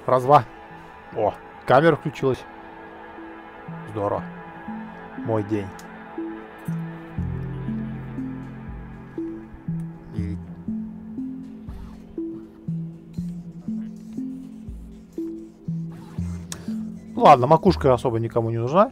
Раз-два. О, камера включилась. Здорово. Мой день. И... Ладно, макушка особо никому не нужна.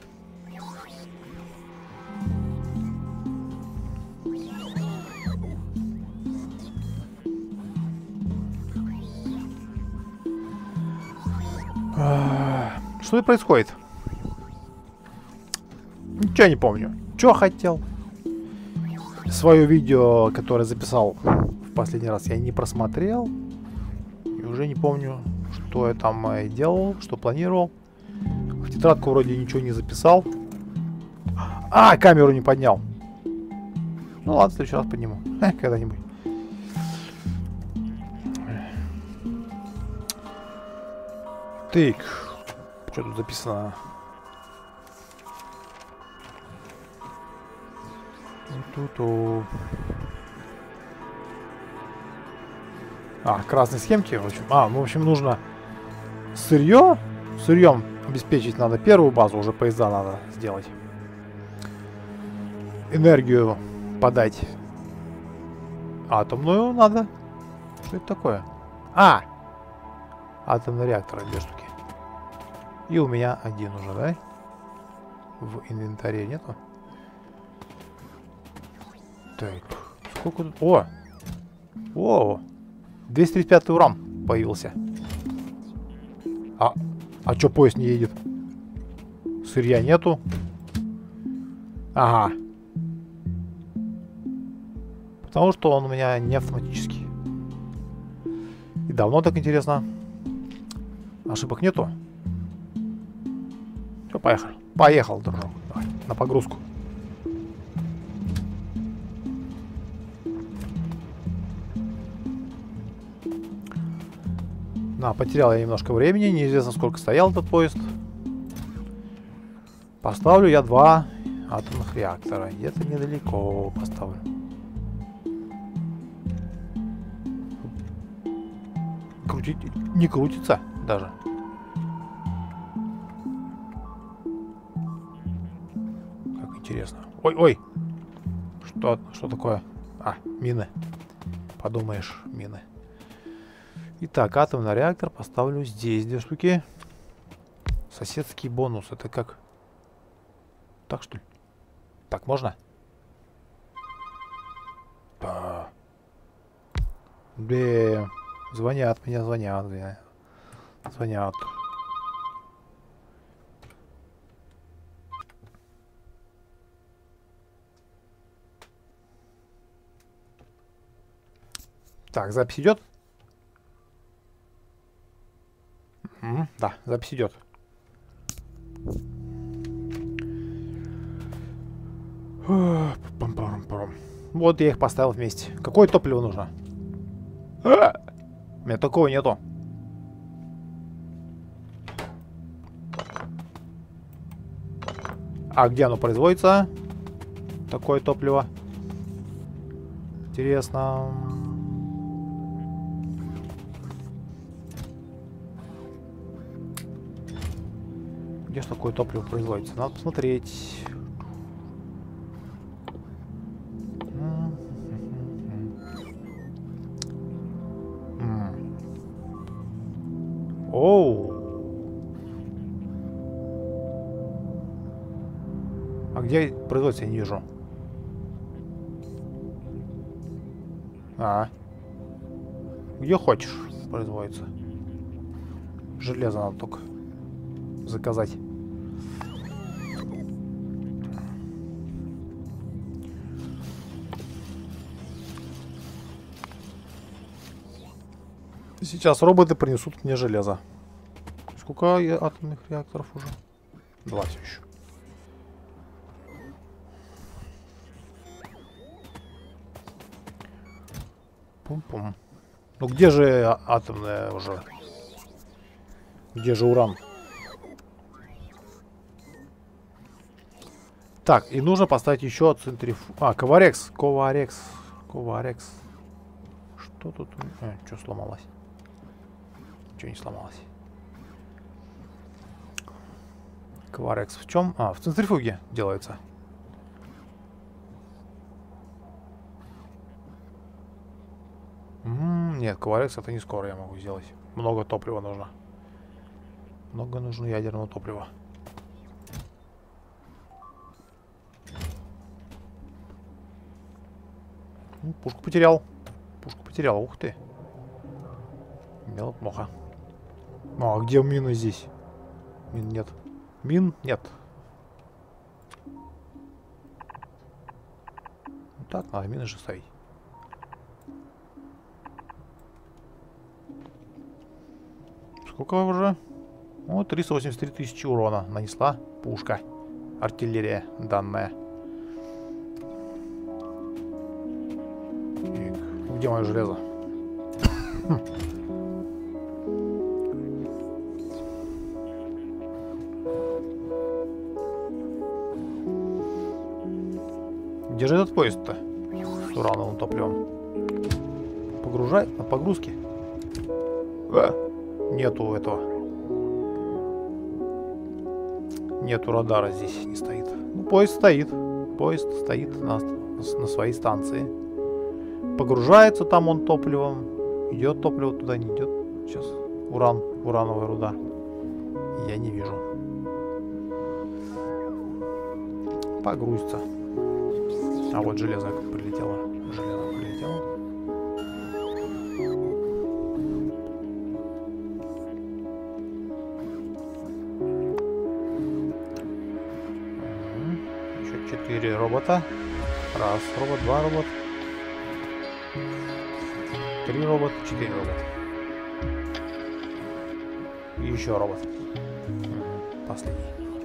Что и происходит? Ничего не помню. Что хотел? Свое видео, которое записал в последний раз, я не просмотрел. И уже не помню, что я там делал, что планировал. В тетрадку вроде ничего не записал. А, камеру не поднял. Ну ладно, в следующий раз подниму. Когда-нибудь. Так. Что тут записано? Ту-ту. А, красные схемки. В общем. Ну, в общем, нужно сырье. Сырьем обеспечить надо первую базу, уже поезда надо сделать. Энергию подать. Атомную надо. Что это такое? А! Атомный реактор, 2 штуки. И у меня один уже, да? В инвентаре нету? Так, сколько тут? О! О! 235 уран появился. А чё поезд не едет? Сырья нету? Ага. Потому что он у меня не автоматический. И давно так интересно. Ошибок нету? Все, поехали. Поехал, дружок. Давай, на погрузку. Потерял я немножко времени. Неизвестно, сколько стоял этот поезд. Поставлю я 2 атомных реактора. Где-то недалеко поставлю. Крутить не крутится даже. Как интересно. Ой-ой! Что такое? А, мины. Подумаешь, мины. Итак, атомный реактор поставлю здесь 2 штуки. Соседский бонус. Это как? Так что ли? Так можно? Да. Звонят, меня звонят. Звонят. Так, запись идет? Да, запись идет. Вот я их поставил вместе. Какое топливо нужно? У меня такого нету. А где оно производится? Такое топливо. Интересно. Где же такое топливо производится? Надо посмотреть. Оу. А где производится, я не вижу. Где хочешь производится. Железо надо только заказать. Сейчас роботы принесут мне железо. Сколько атомных реакторов уже? 2 все еще. Пум-пум. Ну где же атомная уже? Где же уран? Так, и нужно поставить еще центрифугу. Коварекс. Что тут? Что сломалось? Ничего не сломалось. Кварекс в чем? А, в центрифуге делается. Нет, кварекс это не скоро я могу сделать. Много топлива нужно. Много нужно ядерного топлива. Пушку потерял. Пушку потерял. Ух ты. Дело плохо. Ну, а где мины здесь? Мин нет. Мин нет. Ну, так, надо мины же ставить. Сколько уже? О, 383 тысячи урона нанесла пушка. Артиллерия данная. И где мое железо? Где же этот поезд-то? С урановым топливом. Погружай на погрузке. Нету этого. Нету радара здесь, не стоит. Ну, поезд стоит. Поезд стоит на своей станции. Погружается там он топливом. Идет топливо туда, не идет. Сейчас урановая руда. Я не вижу. Погрузится. А вот железо прилетело. Железо прилетело. Еще 4 робота. Раз робот, 2 робот. 3 робот, 4 робот. И еще робот. Последний.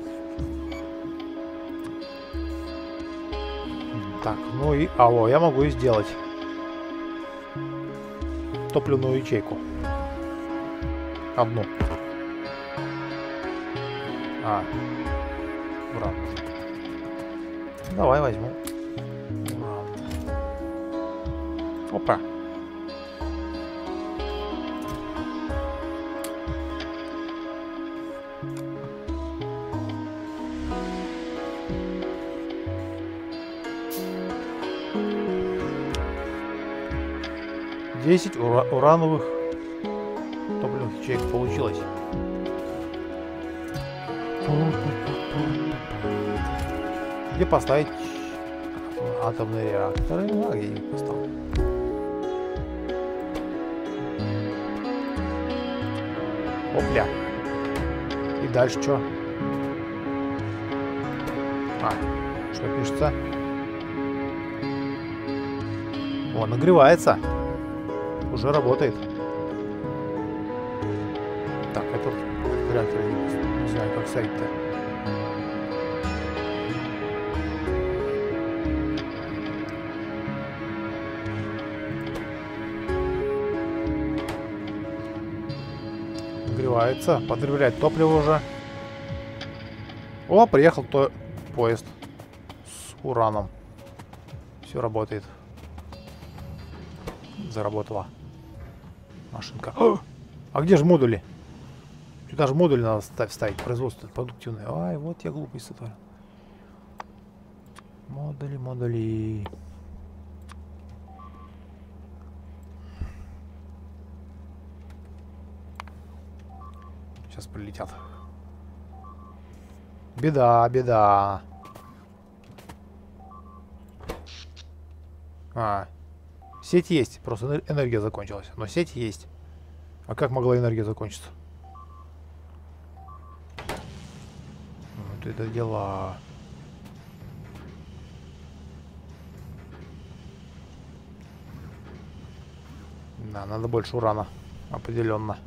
Так, ну и... Алло, я могу и сделать топливную ячейку. Одну. Уран. Давай возьму. Уран. Опа. Десять урановых топливных ячеек получилось. Где поставить атомные реакторы? А где их поставить? Опля. И дальше что? Что пишется? О, нагревается. Уже работает. Так, этот реактор не знаю, как ставить-то. Нагревается, потребляет топливо уже. О, приехал поезд с ураном. Все работает. Заработала машинка. А где же модули? Сюда же модули надо вставить. Производство продуктивное. Ай, вот я глупость сотворил. Модули. Сейчас прилетят. Беда. Сеть есть, просто энергия закончилась. Но сеть есть. А как могла энергия закончиться? Вот это дела. Да, надо больше урана. Определенно.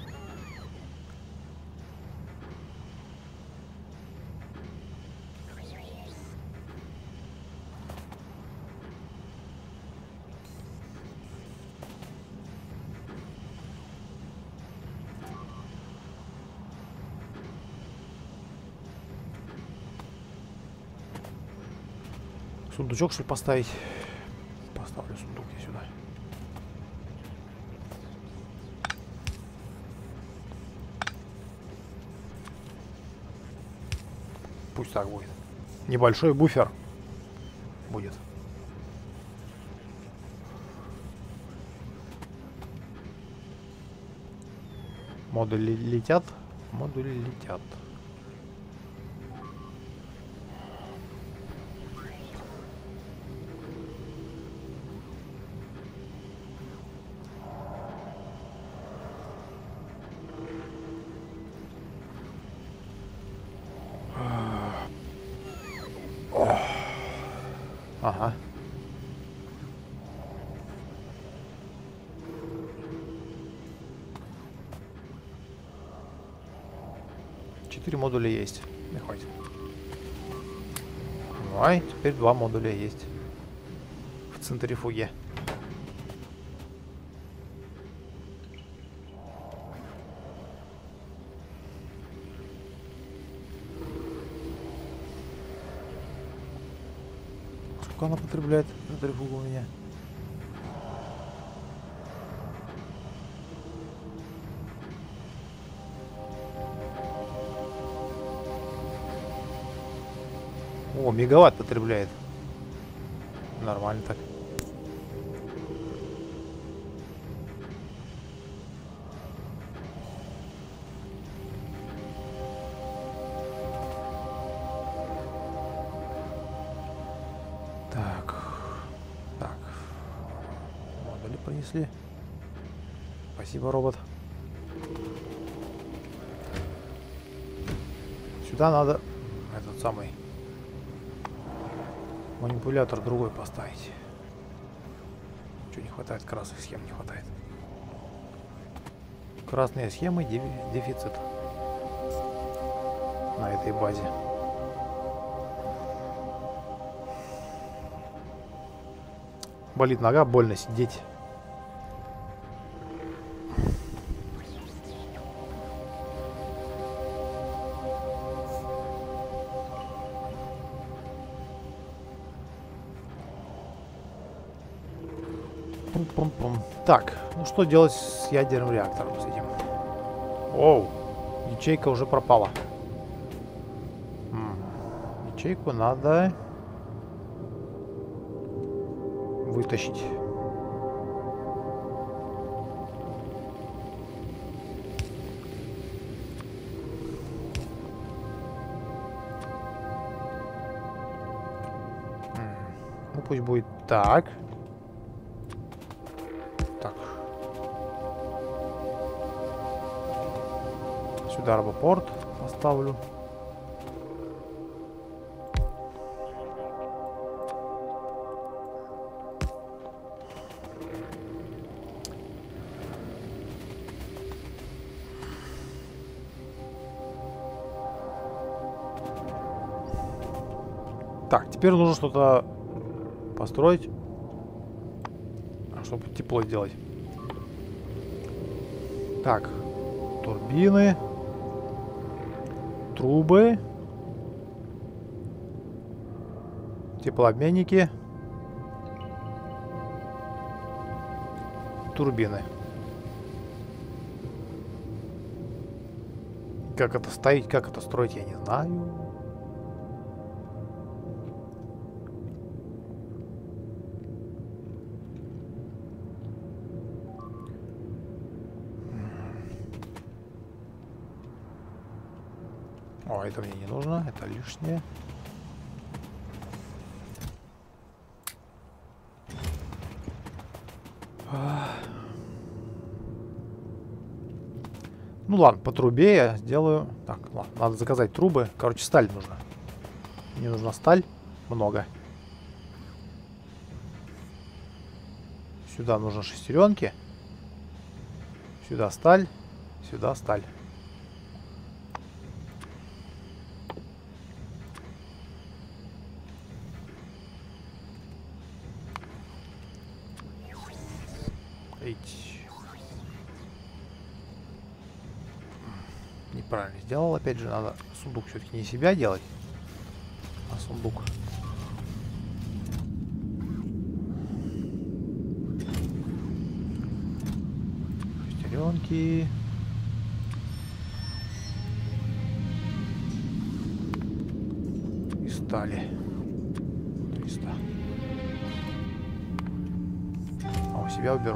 Сундучок, что ли, поставить? Поставлю сундук я сюда. Пусть так будет. Небольшой буфер будет. Модули летят. Модули летят. Ага. Четыре модуля есть. Не хватит. Ой, теперь 2 модуля есть. В центрифуге. Сколько она потребляет центрифуга у меня? О, мегаватт потребляет. Нормально так. Так. Так. Модули принесли. Спасибо, робот. Сюда надо этот самый манипулятор другой поставить. Чего не хватает? Красных схем не хватает. Красные схемы дефицит на этой базе. Болит нога, больно сидеть. Пум-пум-пум. Так, ну что делать с ядерным реактором с этим? Оу, ячейка уже пропала. Ячейку надо вытащить. Ну пусть будет так. Так. Сюда робопорт поставлю. Так, теперь нужно что-то построить, чтобы тепло сделать. Так, турбины, трубы, теплообменники, турбины. Как это ставить, как это строить, я не знаю. О, это мне не нужно, это лишнее. Ну ладно, по трубе я сделаю. Так, ладно, надо заказать трубы. Короче, сталь нужна. Мне нужна сталь. Много. Сюда нужны шестеренки. Сюда сталь. Сюда сталь. Неправильно сделал. Опять же, надо сундук все-таки не себя делать, а сундук. Шестеренки. стали. 300. А у себя уберу.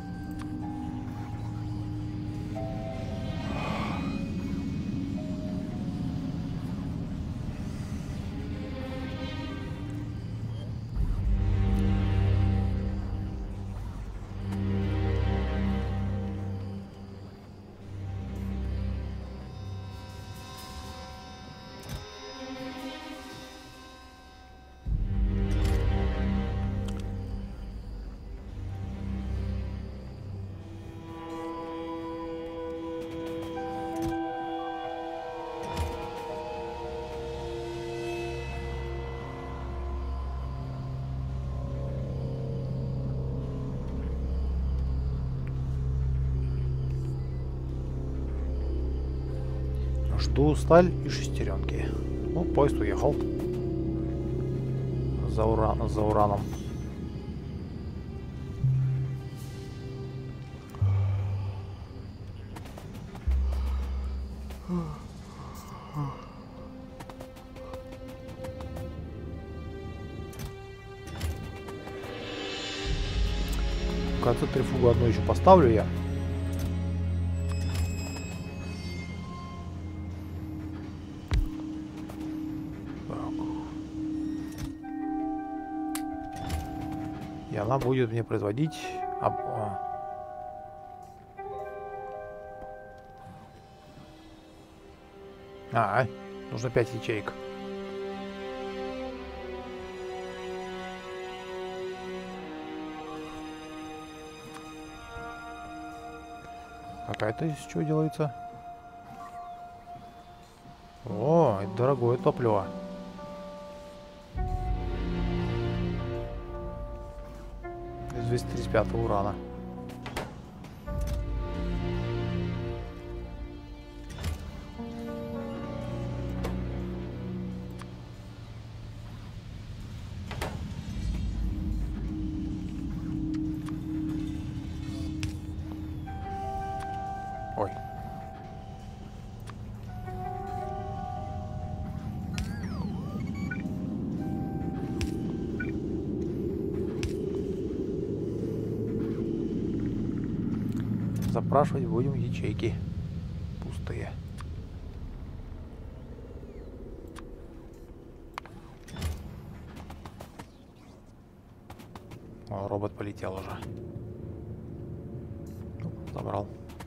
Жду сталь и шестеренки. Ну, поезд уехал. За ураном. В конце трифугу одну еще поставлю я. И она будет мне производить... нужно 5 ячеек. Какая-то из чего делается? О, это дорогое топливо. Из 235 урана. Ой. Запрашивать будем ячейки пустые. О, робот полетел уже. Забрал.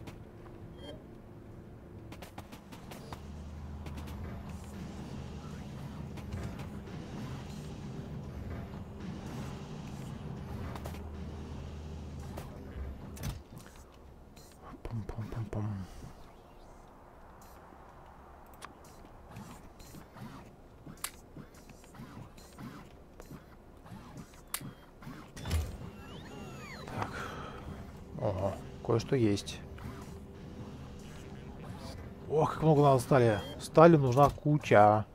Пум-пум-пум-пум. Так. Ого, кое-что есть. Ох, как много надо стали. Стали нужна куча.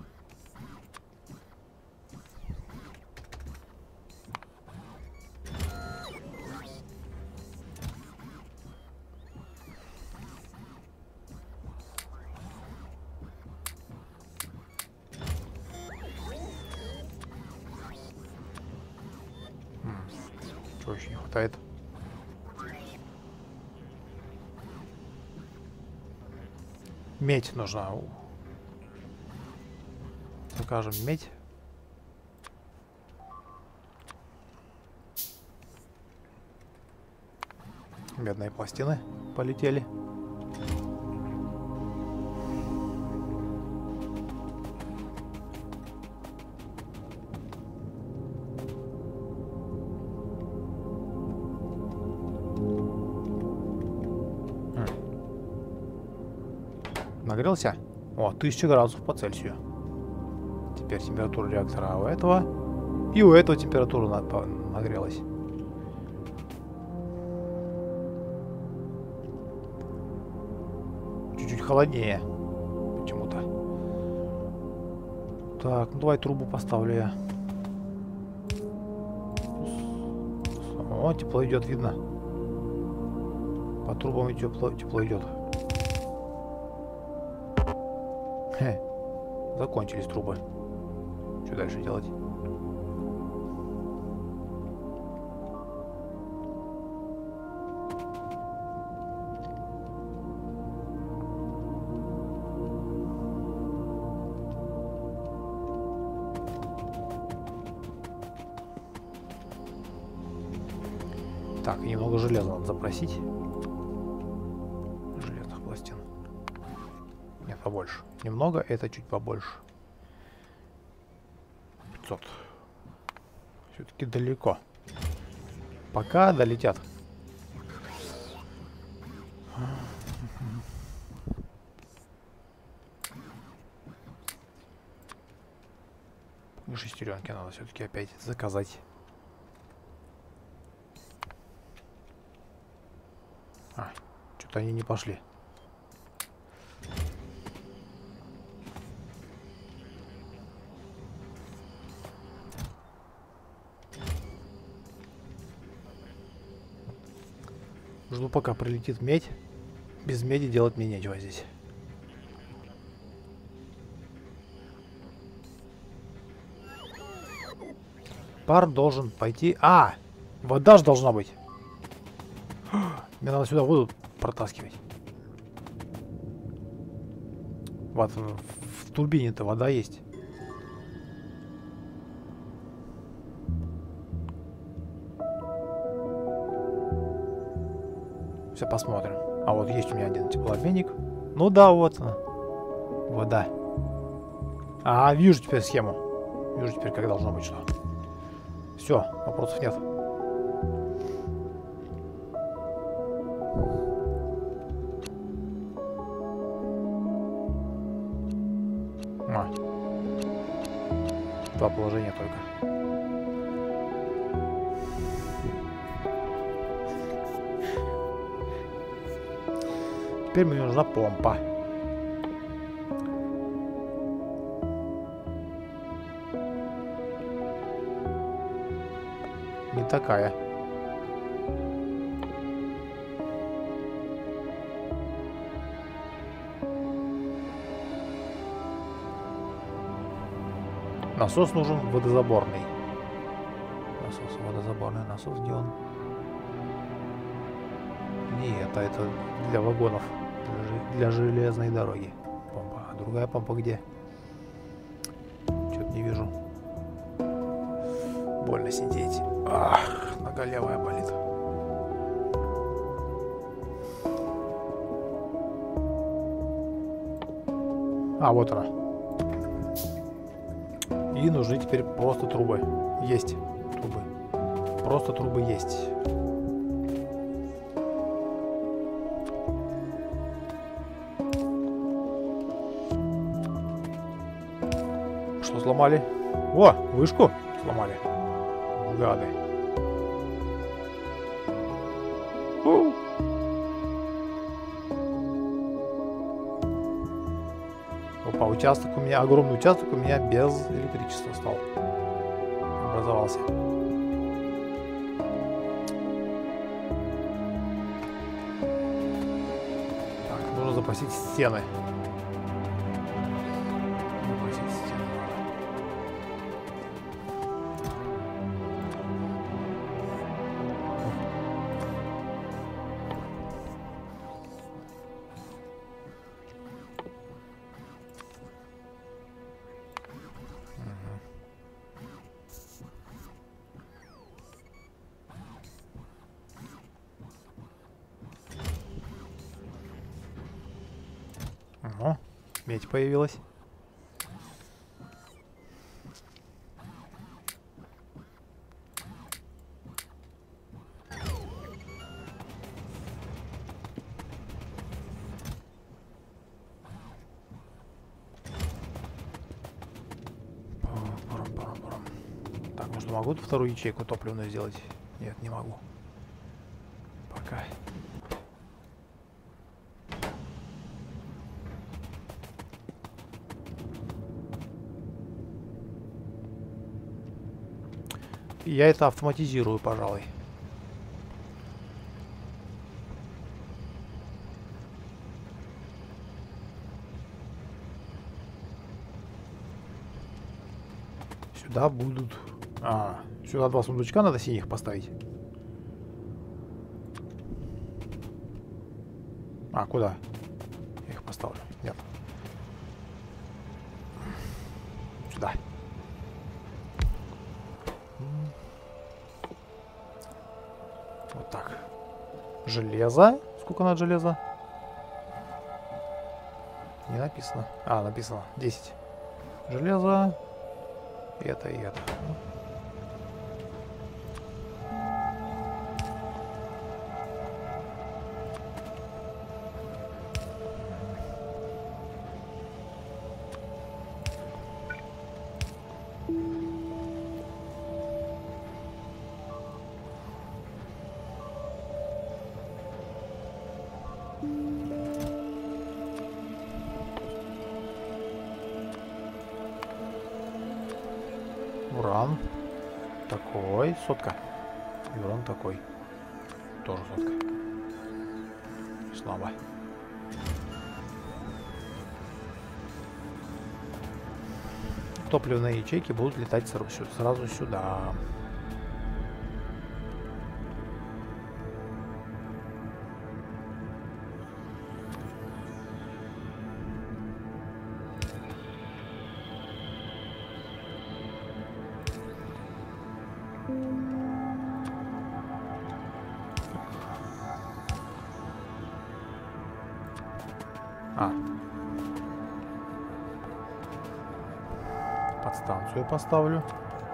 Чего еще не хватает? Медь нужна. Закажем медь. Медные пластины полетели. Нагрелся? О, 1000 градусов по Цельсию. Теперь температура реактора у этого. И у этого температура нагрелась. Чуть-чуть холоднее. Почему-то. Так, ну давай трубу поставлю я. О, тепло идет, видно. По трубам и тепло идет. Закончились трубы. Что дальше делать? Так, немного железа надо запросить. Железных пластин. Нет, побольше. Немного, это чуть побольше. 500. Все-таки далеко. Пока долетят. Шестеренки надо все-таки опять заказать. Что-то они не пошли. Жду, пока прилетит медь. Без меди делать мне нечего здесь. Пар должен пойти... А! Вода же должна быть. Мне надо сюда воду протаскивать. Вот в турбине-то вода есть. Все, посмотрим. А вот есть у меня один теплообменник. Ну да, вот она. Вода. А, вижу теперь схему. Вижу теперь, как должно быть что. Все, вопросов нет. Два положения только. Теперь мне нужна помпа. Не такая. Насос нужен водозаборный. Насос водозаборный. Насос где он? Нет, это для вагонов. Для железной дороги. Помпа. А другая помпа где? Что-то не вижу. Больно сидеть. Ах, нога левая болит. А, вот она. И нужны теперь просто трубы. Есть трубы. Просто трубы есть. Что сломали? О, вышку сломали. Гады. Опа, участок у меня, огромный участок у меня без электричества стал. Образовался. Так, нужно запросить стены. Запросить стены. Ага, медь появилась. Так, может, могу вторую ячейку топливную сделать? Нет, не могу. Пока. Я это автоматизирую, пожалуй. Сюда будут... сюда 2 сундучка надо синих поставить. Куда? Я их поставлю. Нет. Сюда. Вот так. Железо. Сколько надо железа? Не написано. Написано. 10. Железо. Это и это. Уран такой, сотка. И уран такой. Тоже сотка. Слабо. Топливные ячейки будут летать сразу сюда. Подстанцию поставлю.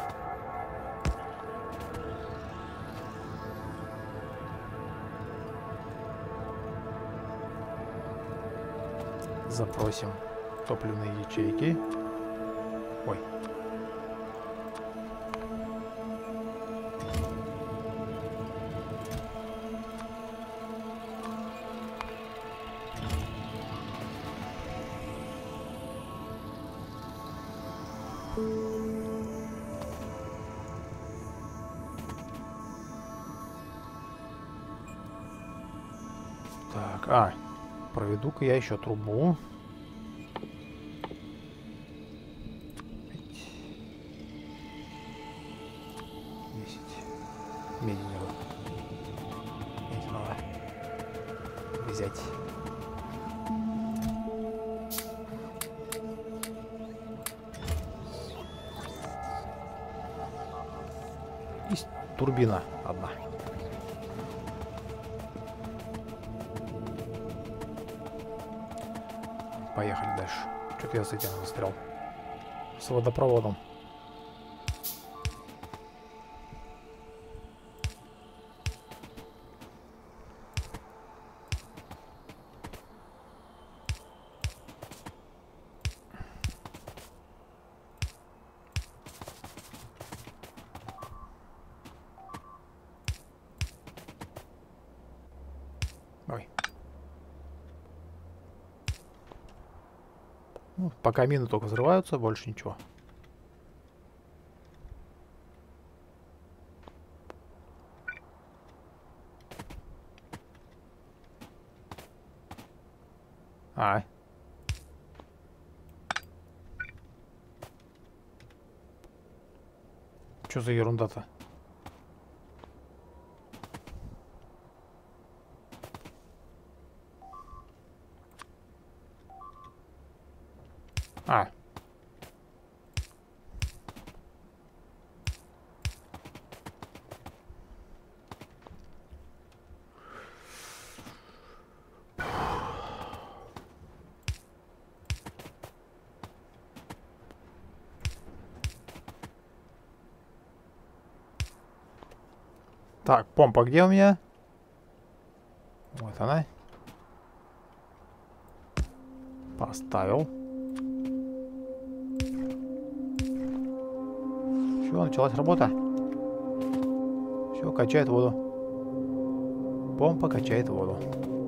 Запросим топливные ячейки. Ой. Так, проведу-ка я еще трубу. 10. Меди надо. Меди надо взять. Есть турбина одна. Поехали дальше. Что-то я с этим застрял. С водопроводом. Ой. Ну, пока мины только взрываются, больше ничего. Что за ерунда-то? Так, помпа где у меня? Вот она. Поставил. Все, началась работа. Все, качает воду. Помпа качает воду.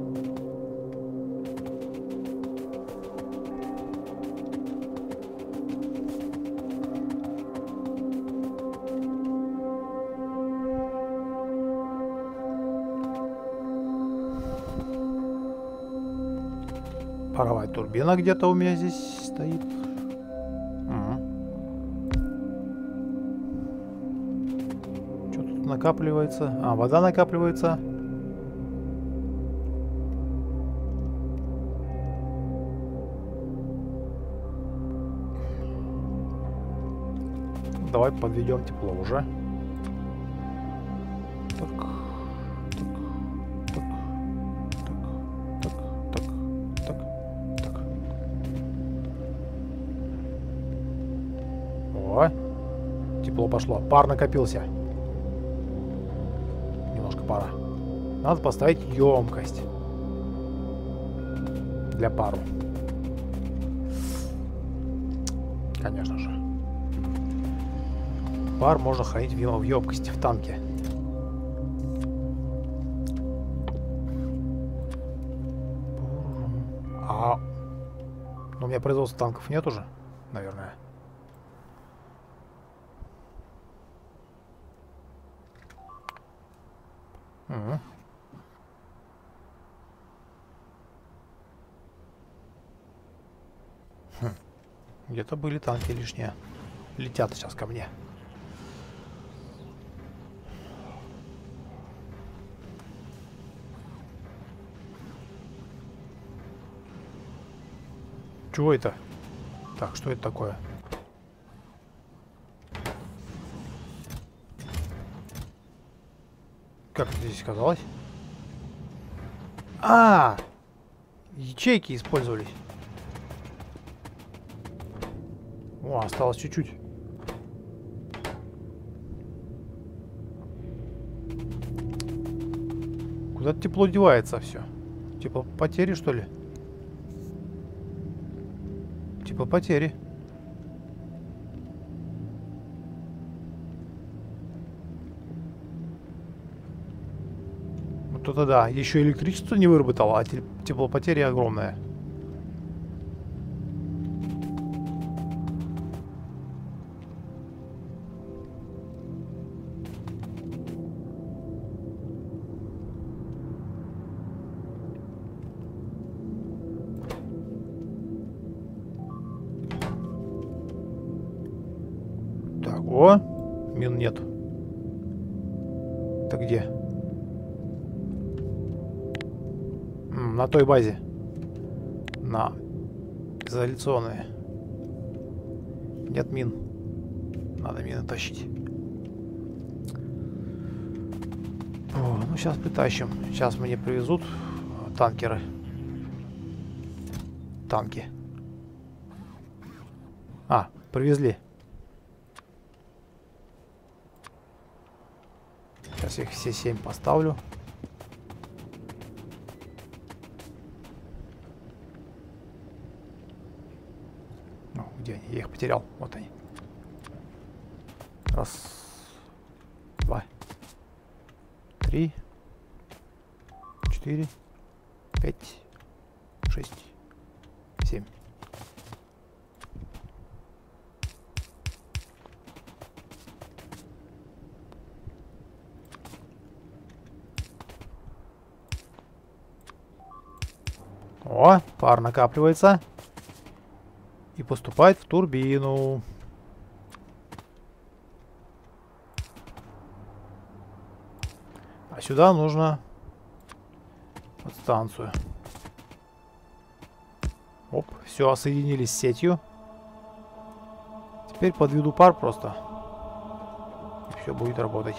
Паровая турбина где-то у меня здесь стоит. накапливается. А, вода накапливается. Давай подведем тепло уже. Так. Так. О, тепло пошло. Пар накопился. Немножко пара. Надо поставить емкость для пару. Конечно же. Пар можно хранить в емкости в танке. Но у меня производства танков нет уже, наверное. Угу. Где-то были танки лишние. Летят сейчас ко мне. Чего это? Так, что это такое? Как это здесь оказалось? А, ячейки использовались. О, осталось чуть-чуть. Куда-то тепло девается все. Типа потери, что ли? Типа потери. Вот это да. Еще электричество не выработало, а теплопотери огромная. О, мин нет. Это где? На той базе. На изоляционной. Нет мин. Надо мины тащить. О, ну сейчас притащим. Сейчас мне привезут танкеры. Танки. А, привезли. Сейчас я их все 7 поставлю. Ну, где они? Я их потерял. Вот они. Раз, 2, 3, 4, 5, 6, 7. О, пар накапливается и поступает в турбину. А сюда нужно подстанцию. Оп, все, соединились с сетью. Теперь подведу пар просто. И все будет работать.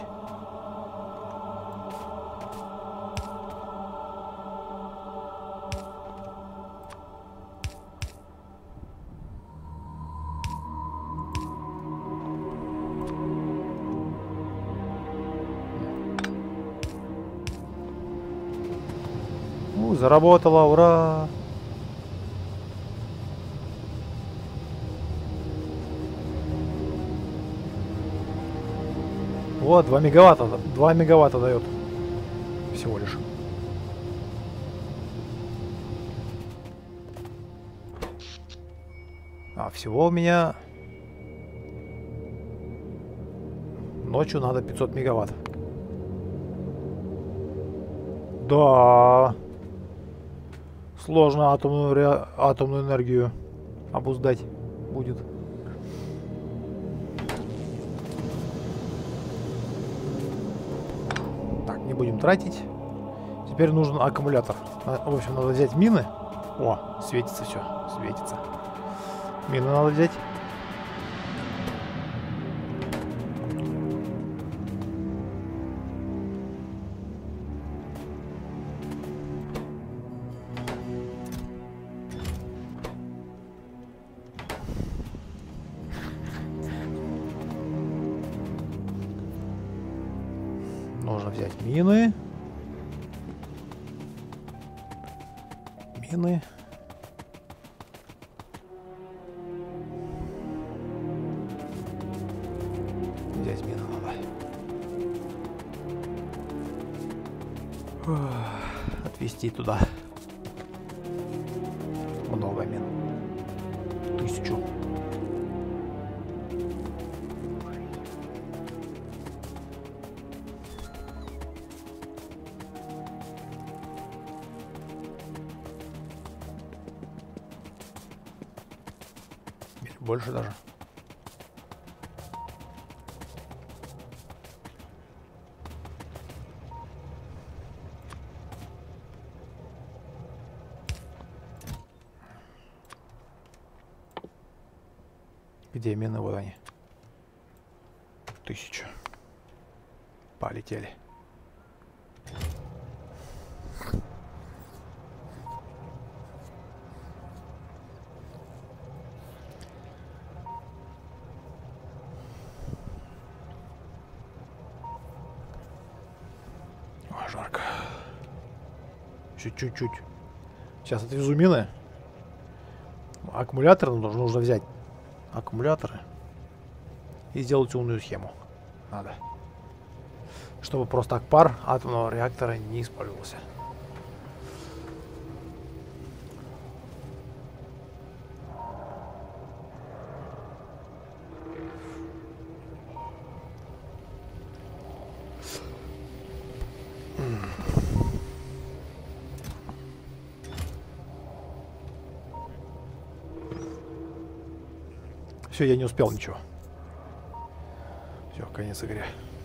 Заработала, ура! Вот, 2 мегаватта. 2 мегаватта дает. Всего лишь. А всего у меня ночью надо 500 мегаватт. Да. Сложно атомную энергию обуздать будет. будем тратить. Теперь нужен аккумулятор. В общем, надо взять мины. О, светится все, светится. Мины надо взять. Нужно взять мины. Мины. Взять мины надо. Отвезти туда. Много мин. 1000. Больше даже. Где мины? Вот они. 1000. Полетели. Жарко. Еще чуть-чуть. Сейчас отвезу мины. Аккумуляторы нужно взять. Аккумуляторы. И сделать умную схему. Надо. Чтобы просто так пар атомного реактора не использовался. Все, я не успел ничего. Все, конец игры.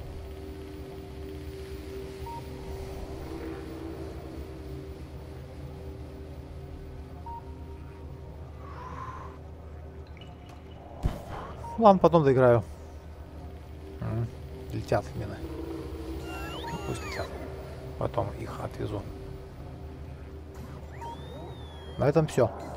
Ладно, потом доиграю. Летят мины. Пусть летят. Потом их отвезу. На этом все.